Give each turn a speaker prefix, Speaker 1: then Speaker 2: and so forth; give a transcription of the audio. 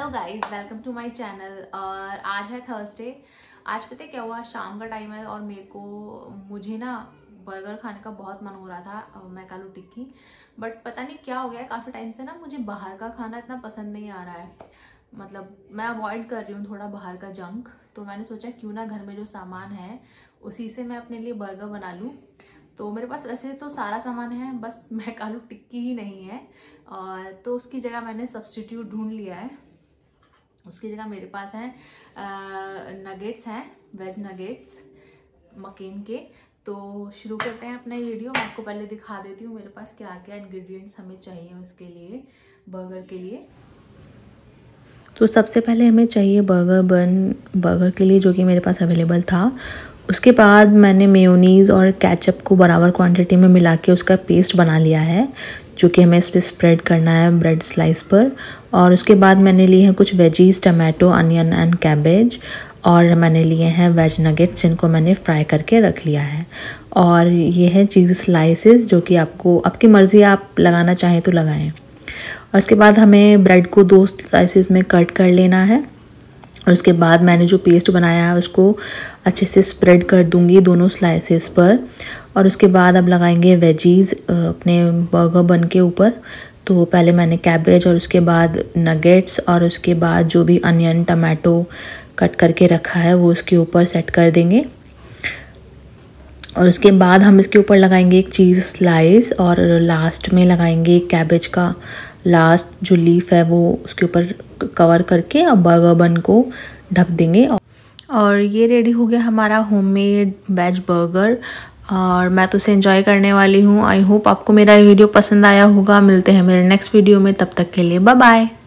Speaker 1: Hello guys, welcome to my channel. और आज है थर्सडे। आज पता है क्या हुआ, शाम का टाइम है और मुझे ना बर्गर खाने का बहुत मन हो रहा था, मैकालू टिक्की। बट पता नहीं क्या हो गया है, काफ़ी टाइम से ना मुझे बाहर का खाना इतना पसंद नहीं आ रहा है। मतलब मैं अवॉइड कर रही हूँ थोड़ा बाहर का जंक। तो मैंने सोचा क्यों ना घर में जो सामान है उसी से मैं अपने लिए बर्गर बना लूँ। तो मेरे पास वैसे तो सारा सामान है, बस मैकालू टिक्की ही नहीं है। और तो उसकी जगह मैंने सब्स्टिट्यूट ढूंढ लिया है। उसकी जगह मेरे पास है नगेट्स हैं, वेज नगेट्स मकेन के। तो शुरू करते हैं अपना वीडियो। मैं आपको पहले दिखा देती हूँ मेरे पास क्या क्या इंग्रेडिएंट्स हमें चाहिए उसके लिए, बर्गर के लिए।
Speaker 2: तो सबसे पहले हमें चाहिए बर्गर के लिए, जो कि मेरे पास अवेलेबल था। उसके बाद मैंने मेयोनीज़ और केचप को बराबर क्वांटिटी में मिला के उसका पेस्ट बना लिया है, जो कि हमें इस पर स्प्रेड करना है ब्रेड स्लाइस पर। और उसके बाद मैंने लिए हैं कुछ veggies, tomato, onion and cabbage. और मैंने लिए हैं वेज नगेट्स, जिनको मैंने फ्राई करके रख लिया है। और ये है चीज़ स्लाइसेस, जो कि आपकी मर्ज़ी, आप लगाना चाहें तो लगाएं। और उसके बाद हमें ब्रेड को 2 स्लाइसेस में कट कर लेना है। और उसके बाद मैंने जो पेस्ट बनाया है उसको अच्छे से स्प्रेड कर दूंगी दोनों स्लाइसेस पर। और उसके बाद अब लगाएंगे वेजीज़ अपने बर्गर बन के ऊपर। तो पहले मैंने कैबेज, और उसके बाद नगेट्स, और उसके बाद जो भी अनियन, टमाटो कट करके रखा है वो उसके ऊपर सेट कर देंगे। और उसके बाद हम इसके ऊपर लगाएंगे एक चीज़ स्लाइस, और लास्ट में लगाएंगे कैबेज का लास्ट जो लीफ है वो उसके ऊपर कवर करके अब बर्गर बन को ढक देंगे। और ये रेडी हो गया हमारा होममेड वेज बर्गर। और मैं तो इसे एंजॉय करने वाली हूँ। आई होप आपको मेरा वीडियो पसंद आया होगा। मिलते हैं मेरे नेक्स्ट वीडियो में, तब तक के लिए बाय बाय।